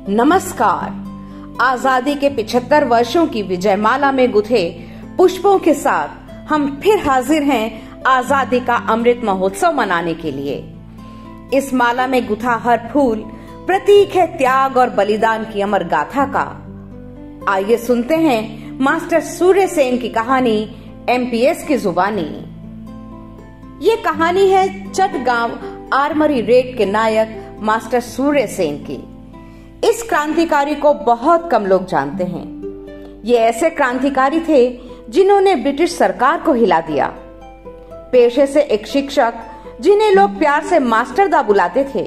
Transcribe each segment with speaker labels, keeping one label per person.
Speaker 1: नमस्कार। आजादी के 75 वर्षों की विजयमाला में गुथे पुष्पों के साथ हम फिर हाजिर हैं आजादी का अमृत महोत्सव मनाने के लिए। इस माला में गुथा हर फूल प्रतीक है त्याग और बलिदान की अमर गाथा का। आइए सुनते हैं मास्टर सूर्य सेन की कहानी एमपीएस की जुबानी। ये कहानी है चटगांव आर्मरी रेड के नायक मास्टर सूर्य सेन की। इस क्रांतिकारी को बहुत कम लोग जानते हैं। ये ऐसे क्रांतिकारी थे जिन्होंने ब्रिटिश सरकार को हिला दिया। पेशे से एक शिक्षक जिन्हें लोग प्यार से मास्टरदा बुलाते थे।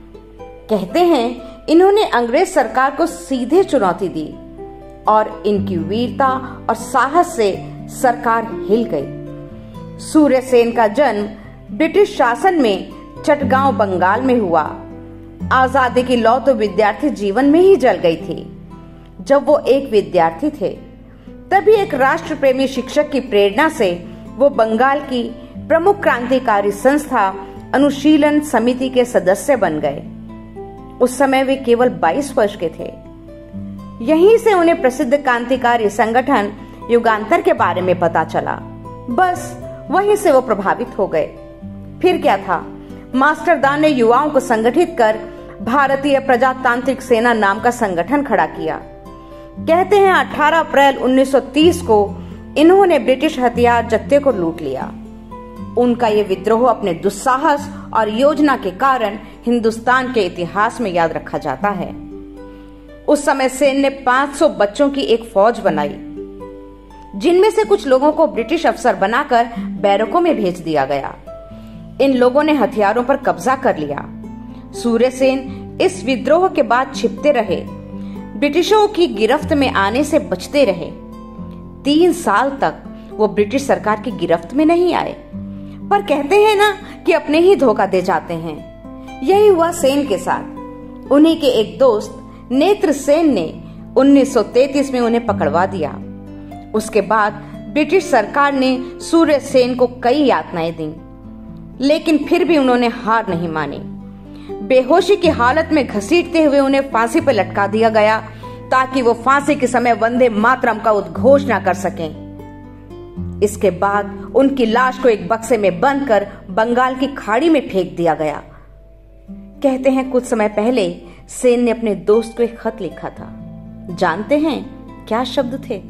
Speaker 1: कहते हैं इन्होंने अंग्रेज सरकार को सीधे चुनौती दी और इनकी वीरता और साहस से सरकार हिल गई। सूर्य सेन का जन्म ब्रिटिश शासन में चटगांव बंगाल में हुआ। आजादी की लौ तो विद्यार्थी जीवन में ही जल गई थी। जब वो एक विद्यार्थी थे तभी एक राष्ट्र प्रेमी शिक्षक की प्रेरणा से वो बंगाल की प्रमुख क्रांतिकारी संस्था अनुशीलन समिति के सदस्य बन गए। उस समय वे केवल 22 वर्ष के थे। यहीं से उन्हें प्रसिद्ध क्रांतिकारी संगठन युगांतर के बारे में पता चला। बस वहीं से वो प्रभावित हो गए। फिर क्या था, मास्टरदा ने युवाओं को संगठित कर भारतीय प्रजातांत्रिक सेना नाम का संगठन खड़ा किया। कहते हैं 18 अप्रैल 1930 को इन्होंने ब्रिटिश हथियार जत्थे को लूट लिया। उनका ये विद्रोह अपने दुस्साहस और योजना के कारण हिंदुस्तान के इतिहास में याद रखा जाता है। उस समय सेन ने 500 बच्चों की एक फौज बनाई, जिनमें से कुछ लोगों को ब्रिटिश अफसर बनाकर बैरकों में भेज दिया गया। इन लोगों ने हथियारों पर कब्जा कर लिया। सूर्य सेन इस विद्रोह के बाद छिपते रहे, ब्रिटिशों की गिरफ्त में आने से बचते रहे। 3 साल तक वो ब्रिटिश सरकार की गिरफ्त में नहीं आए, पर कहते हैं ना कि अपने ही धोखा दे जाते हैं। यही हुआ सेन के साथ। उन्हीं के एक दोस्त नेत्र सेन ने 1933 में उन्हें पकड़वा दिया। उसके बाद ब्रिटिश सरकार ने सूर्य सेन को कई यातनाएं दी, लेकिन फिर भी उन्होंने हार नहीं मानी। बेहोशी की हालत में घसीटते हुए उन्हें फांसी पर लटका दिया गया ताकि वो फांसी के समय वंदे मातरम का उद्घोष न कर सकें। इसके बाद उनकी लाश को एक बक्से में बंद कर बंगाल की खाड़ी में फेंक दिया गया। कहते हैं कुछ समय पहले सेन ने अपने दोस्त को एक खत लिखा था। जानते हैं क्या शब्द थे?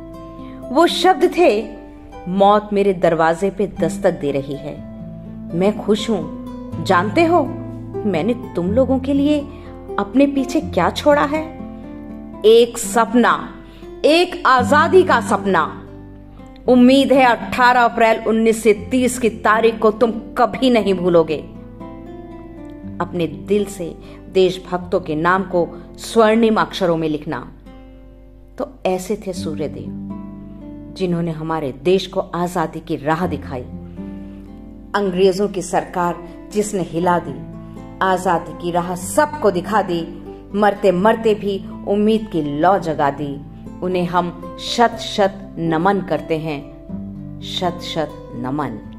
Speaker 1: वो शब्द थे, मौत मेरे दरवाजे पे दस्तक दे रही है, मैं खुश हूं। जानते हो मैंने तुम लोगों के लिए अपने पीछे क्या छोड़ा है? एक सपना, एक आजादी का सपना। उम्मीद है 18 अप्रैल 1930 की तारीख को तुम कभी नहीं भूलोगे। अपने दिल से देशभक्तों के नाम को स्वर्णिम अक्षरों में लिखना। तो ऐसे थे सूर्यदेव, जिन्होंने हमारे देश को आजादी की राह दिखाई। अंग्रेजों की सरकार जिसने हिला दी, आजादी की राह सबको दिखा दी, मरते मरते भी उम्मीद की लौ जगा दी। उन्हें हम शत शत नमन करते हैं। शत शत नमन।